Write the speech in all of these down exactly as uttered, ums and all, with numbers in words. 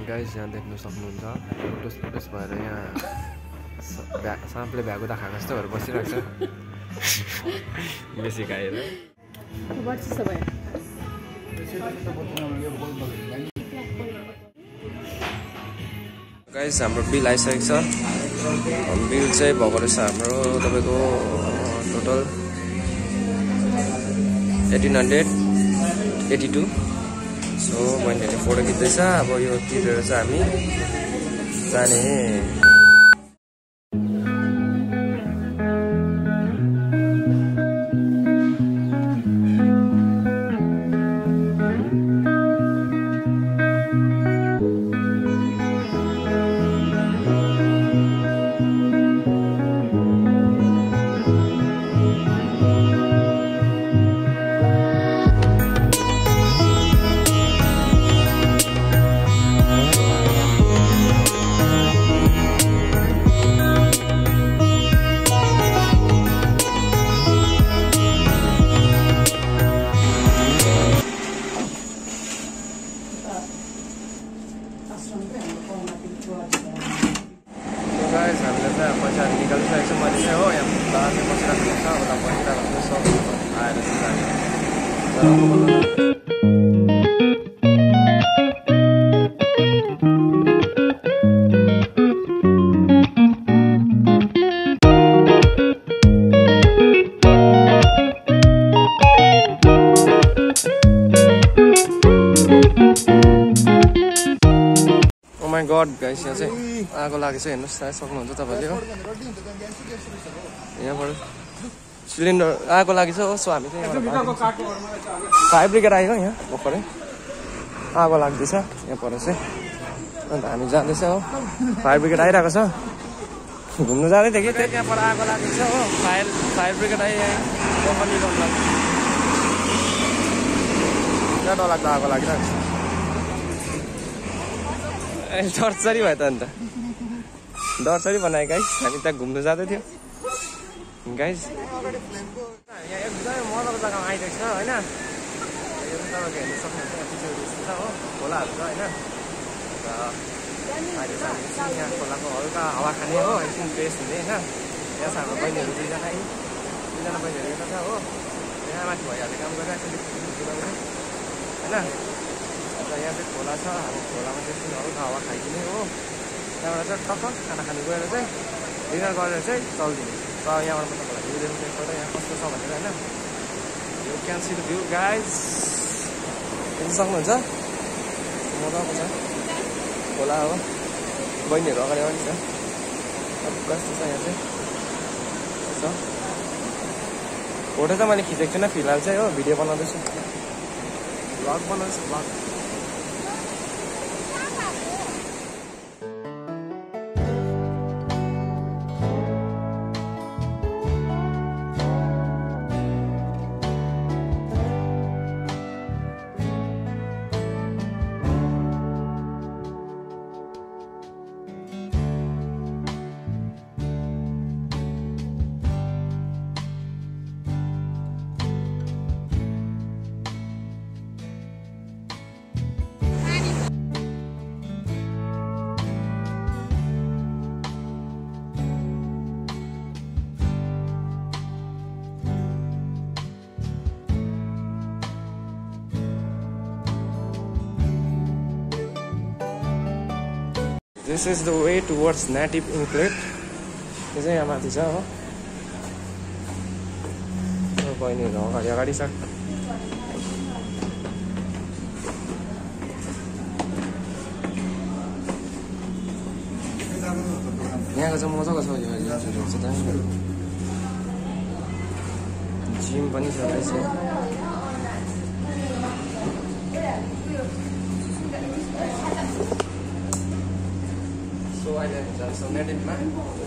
Guys यहाँ देख्न सक्नुहुन्छ लोटस लोटस भएर यहाँ साँपले भ्यागुता खाएको जस्तो भएर बसिरहेको छ बेसी खाएर गाइस हाम्रो बिल आइसकेको छ बिल चाहिँ भएको रहेछ हाम्रो तपाईँको total eighteen hundred eighty two so बहिनीहरूले फोटो खिच्दैछ अब यो तिरेर चाहिँ हामी जाने गड गाइस यहाँ चाहिँ आगो लागेको छ हेर्नुहोस् थाहा सक्नुहुन्छ तपाईँले हो यहाँबाट सिलिन्डर आगो लागेको छ हो सो हामी चाहिँ फायर ब्रिगेड आयो यहाँ भर्खरै आगो लाग्दैछ यहाँ पर चाहिँ अन्त हामी जाँदैछ हो फायर ब्रिगेड आइरहेको छ घुम्नु जाँदै थियो कि त्यही त्यहाँ पर आगो लागेको छ हो फायर फायर ब्रिगेड आयो यहाँ क्या डरलाग्दो आगो लागिरहेको छ डरसरी भयो त अन्त डरसरी बनायो गाइस हामी त्यहाँ घुम्नु जाँदै थियो गाइस यहाँ एकदमै मजाको जग्गामा आइरहेको छ होइन यो तपाईँको हेर्नु सक्नुहुन्छ हो खोलाहरू छ होइन र अहिले चाहिँ यहाँ खोलाको हल्का हावा खाने हो एकछिन फ्रेस हुने होइन यहाँ छ हाम्रो बहिनीहरू दुईजना दुईजना बहिनीहरू यता छ हो यहाँ माथि भइहाल्ने काम गरिरहेको छ होइन अन्त यहाँ चाहिँ खोला छ अब खोलामा चाहिँ हल्का हावा खाइदिने हो त्यहाँबाट चाहिँ टक्क खाना खानु गएर चाहिँ डिनर गरेर चाहिँ चल्दिने र यहाँबाट म तपाईँलाई भ्यू देख्नु एकपल्ट यहाँ कस्तो छ भनेर होइन you can see the view guys देख्नु सक्नुहुन्छ मजाको छ खोला हो बहिनीहरू अगाडि अगाडि छ अब कस्तो छ यहाँ चाहिँ छ फोटो चाहिँ मैले खिचेको छुइनँ फिलहाल चाहिँ हो भिडियो बनाउँदैछु भ्लग बनाउँदैछु vlog This is the way towards native enclave. This is यहाँ माथि छ हो बहिनीहरू अगाडि अगाडि छ यहाँको चाहिँ मजाको छ यो जिम पनि छ रहेछ So I did so native man.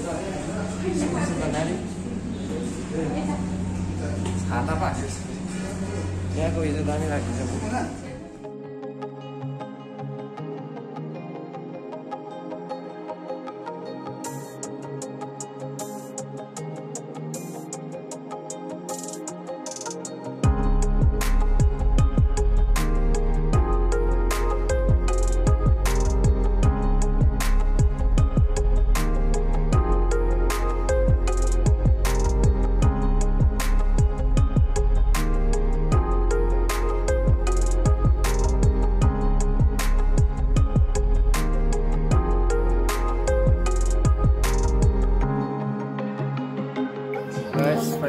Hata pak. Ya aku itu tadi lagi sama.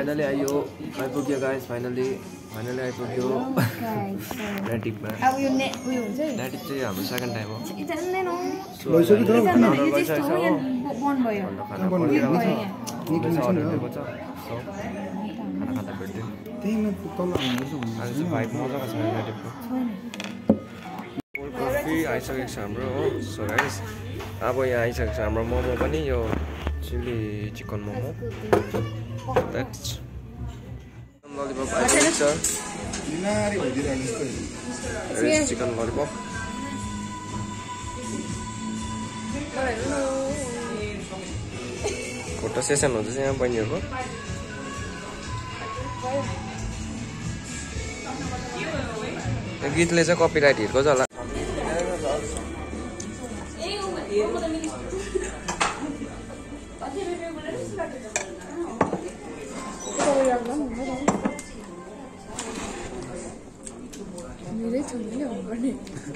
Finally आयो आइपुग्यो गाइस फाइनली फाइनली आइपुग्यो नेटिभमा अब यो नेट उयो हुन्छ है नेटिभ चाहिँ हाम्रो सेकेन्ड टाइम हो इजान्दैन लैसक्यो त खाना बन्द भयो खाना दिएको छ सो खाना खाँदा भेट्यो त्यहीमा तल हाल्नुपर्छ आज चाहिँ भाइब मजाको छ नेटिभको कफी आइसकेको छ हाम्रो हो सो गाइस अब यहाँ आइसकेको छ हाम्रो मोमो पनि यो chilli chicken momo that's lollipop आइसकेको छ बिमारी भइदिरहेको जस्तो चिकन ललिपप फोटो सेसन हुँदैछ यहाँ बहिनीहरूको यो गीतले चाहिँ कपिराइट हिर्को छ होला मेरै छ नि हो भने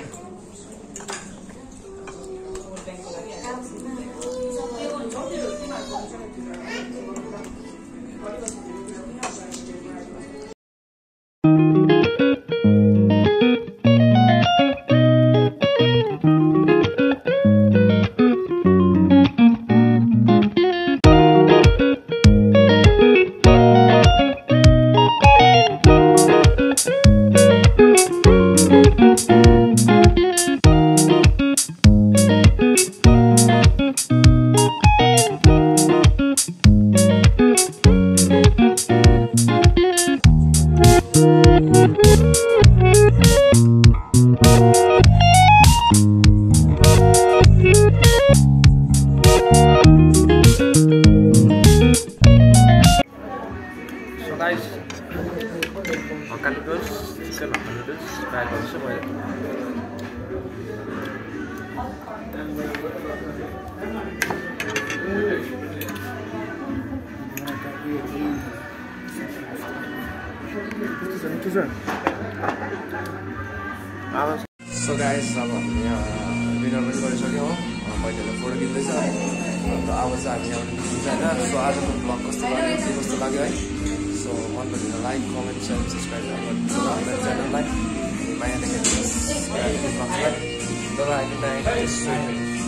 hakka noodles chicken hakka noodles try गर्छु मैले सो गाइस अब हामीले यहाँ डिनर पनि गरिसक्यौँ हो बहिनीहरूले फोटो खिच्दैछ अन्त अब चाहिँ हामी यहाँ हुन्छ होइन सो आजको ब्लग कस्तो लाग्यो के कस्तो लाग्यो है सो मन पऱ्यो लाइक कमेन्ट सेयर सब्सक्राइब गर्नु मेरो च्यानललाई माया देखाइदिनुहोस् दादा अहिले